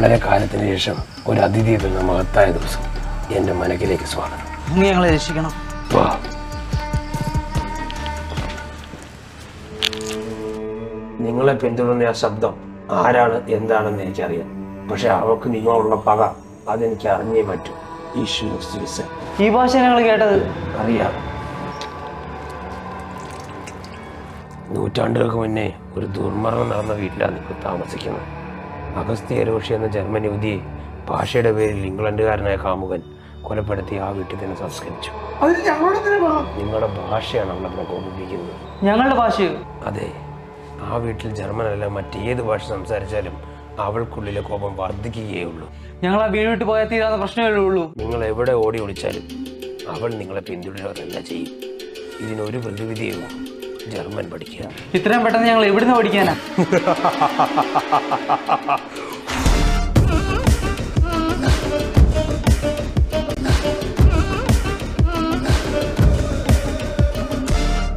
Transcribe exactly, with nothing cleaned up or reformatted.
വളരെ കാലത്തിന് ശേഷം ഒരു അതിഥി എത്തുന്ന മഹത്തായ ദിവസം. എൻ്റെ മനക്കിലേക്ക് സ്വാഗതം. അങ്ങ് ഞങ്ങളെ രക്ഷിക്കണം. വാ. നിങ്ങളെ പിന്തുടർന്ന ആ ശബ്ദം ആരാണ് എന്താണെന്ന് എനിക്കറിയാം. പക്ഷെ അവർക്ക് നിങ്ങളുള്ള പക അതെനിക്ക് അറിഞ്ഞേ പറ്റൂ. ഈ ഭാഷ ഞങ്ങൾ കേട്ടത് അറിയാം. നൂറ്റാണ്ടുകൾക്ക് മുന്നേ ഒരു ദുർമരണം നടന്ന വീട്ടിലാണ് നിങ്ങൾ താമസിക്കുന്നത്. അഗസ്ത്യ രോഷി എന്ന ജർമ്മൻ യുവതിയെ ഭാഷയുടെ പേരിൽ ഇംഗ്ലണ്ടുകാരനായ കാമുകൻ കൊലപ്പെടുത്തി ആ വീട്ടിൽ തന്നെ സംസ്കരിച്ചു. നിങ്ങളുടെ ഭാഷയാണ് അവളെ പ്രകോപിപ്പിക്കുന്നത്. ഞങ്ങളുടെ ഭാഷയോ? അതെ. ആ വീട്ടിൽ ജർമ്മനല്ല മറ്റേത് ഭാഷ സംസാരിച്ചാലും അവൾക്കുള്ളിലെ കോപം വർദ്ധിക്കുകയുള്ളൂ. ഞങ്ങൾ ആ വീട് വിട്ട് പോയാൽ തീരാത്ത പ്രശ്നമേ ഉള്ളൂ. നിങ്ങൾ എവിടെ ഓടി ഒളിച്ചാലും അവൾ നിങ്ങളെ പിന്തുടരുകയല്ല ചെയ്യും. ഇതിനൊരു പ്രതിവിധിയുള്ളൂ, ജർമ്മൻ പഠിക്കുക. ഇത്രയും പെട്ടെന്ന് ഞങ്ങൾ എവിടുന്ന് പഠിക്കാനാ?